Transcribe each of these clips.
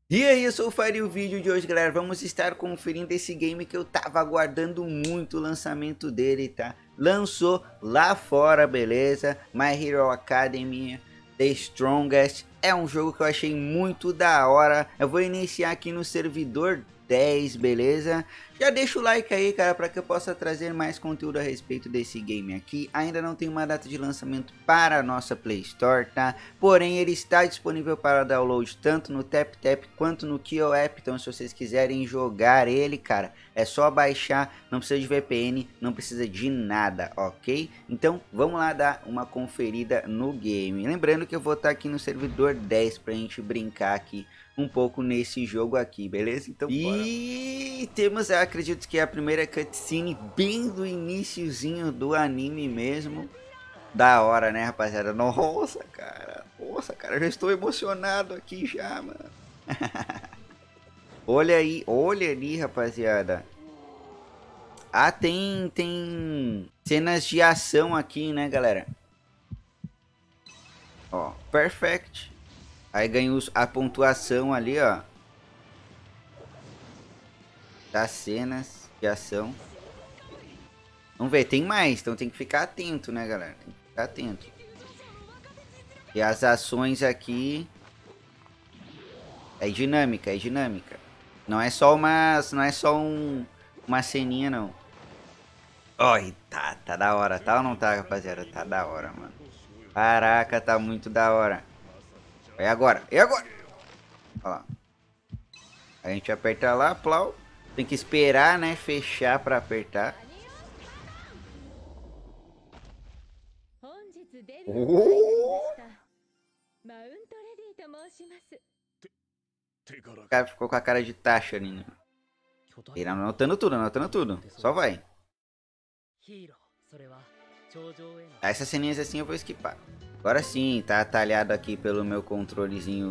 E aí, eu sou o Fire e o vídeo de hoje, galera, vamos estar conferindo esse game que eu tava aguardando muito o lançamento dele, tá? Lançou lá fora, beleza? My Hero Academia, The Strongest, é um jogo que eu achei muito da hora. Eu vou iniciar aqui no servidor 10, beleza? Já deixa o like aí, cara, para que eu possa trazer mais conteúdo a respeito desse game aqui. Ainda não tem uma data de lançamento para a nossa Play Store, tá? Porém, ele está disponível para download tanto no TapTap quanto no KioApp. Então, se vocês quiserem jogar ele, cara, é só baixar, não precisa de VPN, não precisa de nada, ok? Então, vamos lá dar uma conferida no game. Lembrando que eu vou estar aqui no servidor 10 para a gente brincar aqui um pouco nesse jogo aqui, beleza? Então, e temos, eu acredito que é a primeira cutscene bem do iniciozinho do anime mesmo. Da hora, né, rapaziada? Nossa, cara. Nossa, cara, já estou emocionado aqui já, mano. Olha aí, olha ali, rapaziada. Ah, tem cenas de ação aqui, né, galera? Ó, perfect. Aí ganha a pontuação ali, ó, das cenas de ação. Vamos ver, tem mais, então tem que ficar atento, né, galera? Tem que ficar atento. E as ações aqui é dinâmica, é dinâmica. Não é só uma ceninha, não. Oi, tá da hora, tá ou não tá, rapaziada? Tá da hora, mano. Caraca, tá muito da hora. É agora, é agora. Ó lá. A gente aperta lá, plau. Tem que esperar, né, fechar pra apertar. Oh! O cara ficou com a cara de taxa ali, né? Ele anotando tudo, anotando tudo. Só vai. Essas ceninhas assim eu vou esquipar. Agora sim, tá atalhado aqui pelo meu controlezinho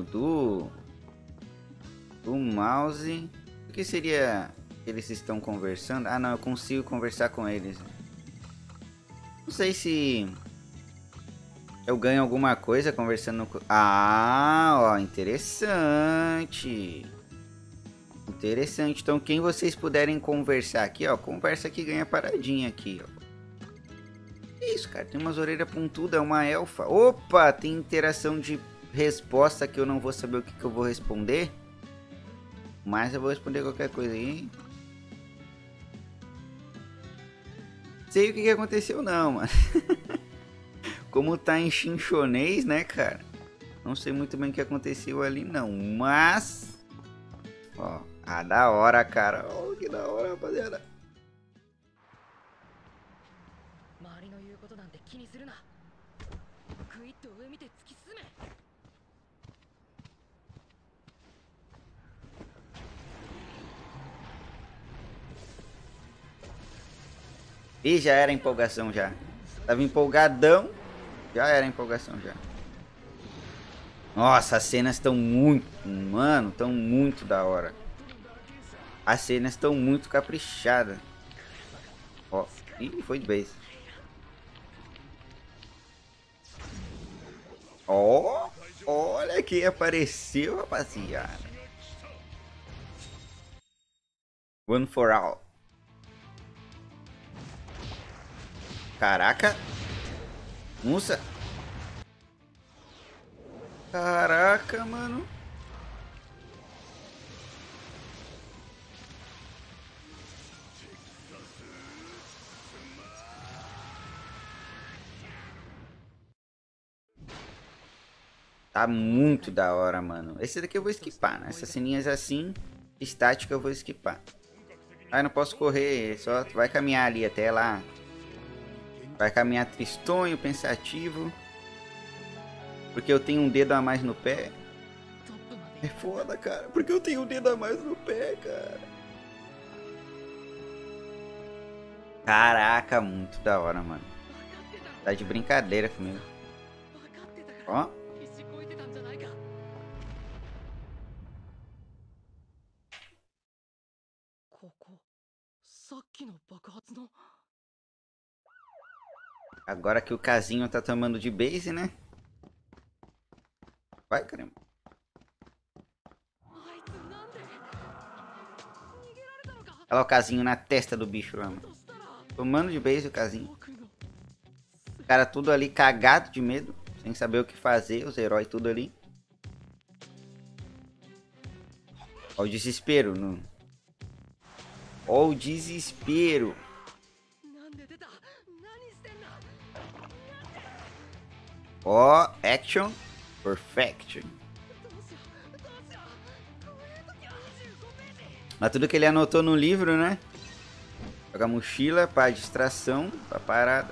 do mouse. O que seria que eles estão conversando? Ah, não, eu consigo conversar com eles. Não sei se eu ganho alguma coisa conversando com... Ah, ó, interessante. Interessante. Então, quem vocês puderem conversar aqui, ó, conversa que ganha paradinha aqui, ó. Que isso, cara? Tem umas orelhas pontudas, é uma elfa. Opa, tem interação de resposta que eu não vou saber o que eu vou responder. Mas eu vou responder qualquer coisa aí. Sei o que aconteceu não, mano. Como tá em chinchonês, né, cara? Não sei muito bem o que aconteceu ali, não. Mas... Ó, da hora, cara. Ó, que da hora, rapaziada. E já era empolgação já. Tava empolgadão. Já era empolgação já. Nossa, as cenas estão muito... Mano, estão muito da hora. As cenas estão muito caprichadas. Ó, ih, foi de vez. Ó, olha quem apareceu, rapaziada. One for all. Caraca. Nossa. Caraca, mano. Tá muito da hora, mano. Esse daqui eu vou esquipar, né? Essas ceninhas assim, estática eu vou esquipar. Ah, eu não posso correr, só vai caminhar ali até lá. Vai caminhar tristonho, pensativo. Porque eu tenho um dedo a mais no pé. É foda, cara. Porque eu tenho um dedo a mais no pé, cara. Caraca, muito da hora, mano. Tá de brincadeira comigo. Ó. Agora que o casinho tá tomando de base, né? Vai, caramba. Olha lá o casinho na testa do bicho lá, mano. Tomando de base o casinho. O cara tudo ali cagado de medo. Sem saber o que fazer. Os heróis tudo ali. Olha o desespero. Olha o desespero. Ó, action. Perfection. Mas tudo que ele anotou no livro, né? Joga a mochila para distração, pra parada.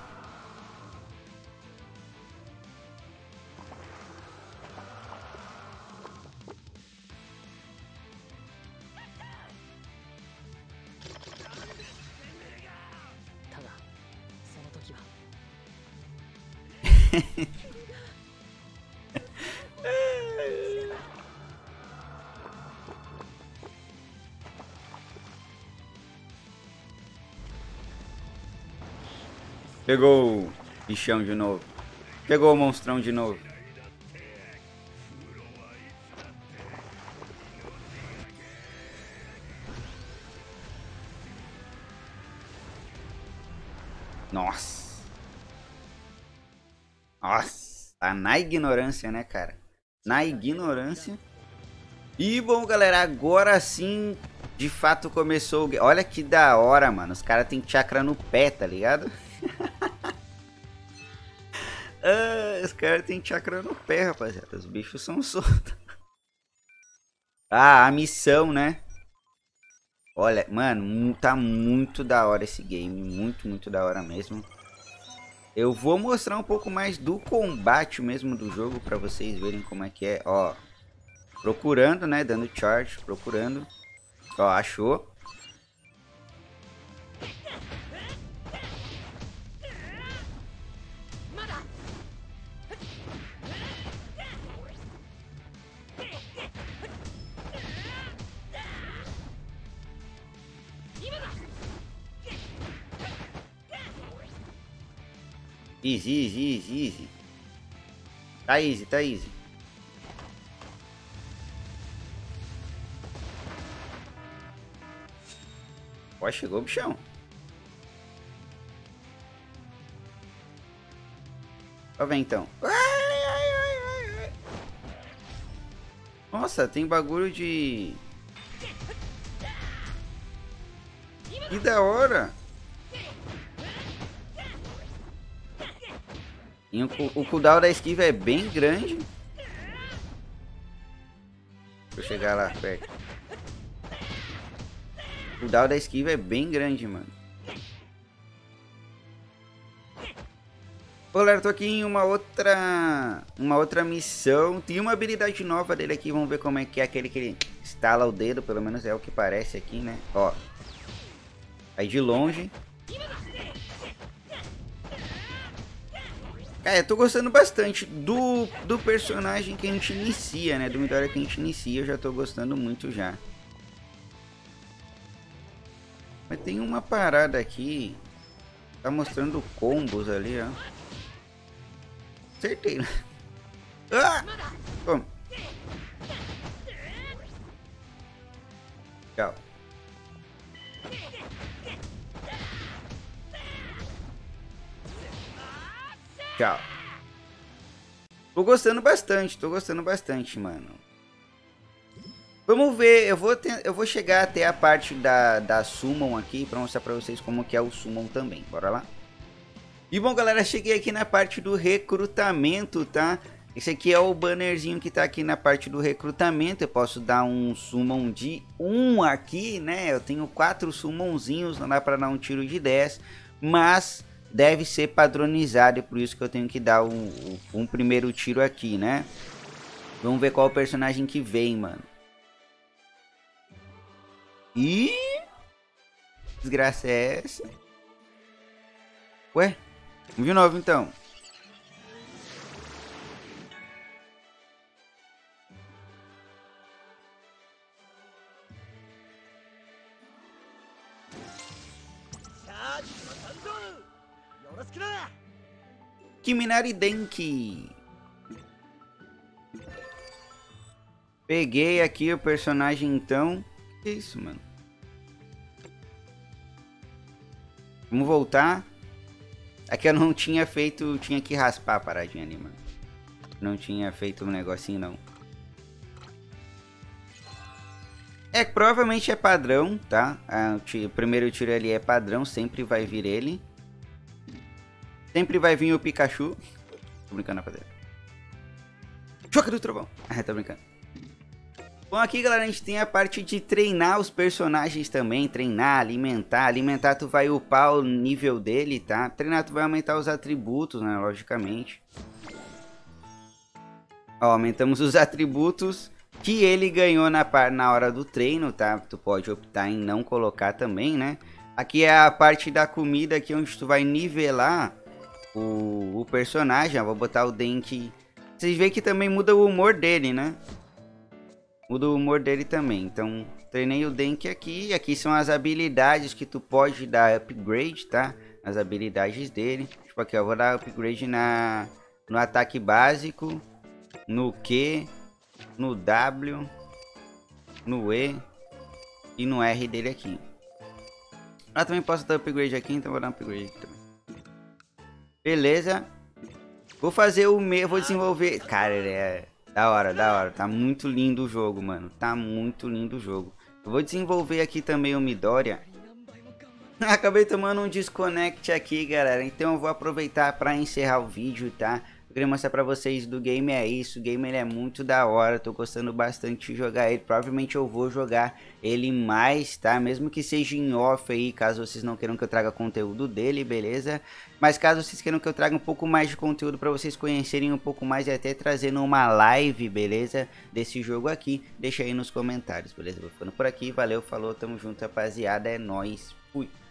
Pegou o bichão de novo. Pegou o monstrão de novo. Nossa. Nossa. Tá na ignorância, né, cara? Na ignorância. E bom, galera, agora sim, de fato começou o... Olha que da hora, mano. Os caras tem chakra no pé, tá ligado? Os caras tem chakra no pé, rapaziada. Os bichos são soltos. Ah, a missão, né? Olha, mano, tá muito da hora esse game. Muito, muito da hora mesmo. Eu vou mostrar um pouco mais do combate mesmo do jogo pra vocês verem como é que é. Ó, procurando, né? Dando charge, procurando. Ó, achou. Easy, easy, easy, easy. Tá easy, tá easy. Ó, chegou o bichão. Ó, vem então. Nossa, tem bagulho de... Que da hora. E o cooldown da esquiva é bem grande. Deixa eu chegar lá perto. O cooldown da esquiva é bem grande, mano. Ô, galera, tô aqui em uma outra missão. Tem uma habilidade nova dele aqui. Vamos ver como é que é aquele que ele estala o dedo. Pelo menos é o que parece aqui, né? Ó. Aí de longe. Cara, eu tô gostando bastante do personagem que a gente inicia, né? Do Midoriya que a gente inicia, eu já tô gostando muito já. Mas tem uma parada aqui. Tá mostrando combos ali, ó. Acertei, né? Ah! Toma. Tchau. Tchau. Tô gostando bastante, mano. Vamos ver, eu vou chegar até a parte da Summon aqui pra mostrar pra vocês como que é o Summon também. Bora lá. E bom, galera, cheguei aqui na parte do recrutamento, tá? Esse aqui é o bannerzinho que tá aqui na parte do recrutamento. Eu posso dar um Summon de 1 aqui, né? Eu tenho 4 Summonzinhos, não dá pra dar um tiro de 10, mas... deve ser padronizado, e por isso que eu tenho que dar um primeiro tiro aqui, né? Vamos ver qual o personagem que vem, mano. Ih! Desgraça é essa? Ué? Vamos de novo, então. Kiminari Denki. Peguei aqui o personagem então. Que isso, mano? Vamos voltar. Aqui eu não tinha feito, tinha que raspar a paradinha ali, mano. Não tinha feito um negocinho, não. É, provavelmente é padrão, tá? O primeiro tiro ali é padrão, sempre vai vir ele. Sempre vai vir o Pikachu. Tô brincando, rapaziada. Choque do trovão. Tô brincando. Bom, aqui, galera, a gente tem a parte de treinar os personagens também. Treinar, alimentar. Alimentar, tu vai upar o nível dele, tá? Treinar, tu vai aumentar os atributos, né? Logicamente. Ó, aumentamos os atributos que ele ganhou na hora do treino, tá? Tu pode optar em não colocar também, né? Aqui é a parte da comida aqui onde tu vai nivelar o personagem. Ó, vou botar o Dente. Vocês veem que também muda o humor dele, né? Muda o humor dele também. Então, treinei o Denk aqui. Aqui são as habilidades que tu pode dar upgrade, tá? As habilidades dele. Tipo aqui, eu vou dar upgrade no ataque básico, no Q, no W, no E e no R dele aqui. Ah, também posso dar upgrade aqui, então vou dar um upgrade aqui também. Beleza. Vou fazer o meu, vou desenvolver. Cara, ele é da hora, da hora. Tá muito lindo o jogo, mano. Tá muito lindo o jogo. Eu vou desenvolver aqui também o Midoriya. Acabei tomando um desconnect aqui, galera. Então eu vou aproveitar para encerrar o vídeo, tá? Eu queria mostrar pra vocês do game é isso. O game ele é muito da hora. Tô gostando bastante de jogar ele. Provavelmente eu vou jogar ele mais, tá? Mesmo que seja em off aí, caso vocês não queiram que eu traga conteúdo dele, beleza? Mas caso vocês queiram que eu traga um pouco mais de conteúdo pra vocês conhecerem um pouco mais e até trazendo uma live, beleza? Desse jogo aqui, deixa aí nos comentários, beleza? Vou ficando por aqui. Valeu, falou, tamo junto, rapaziada. É nóis. Fui.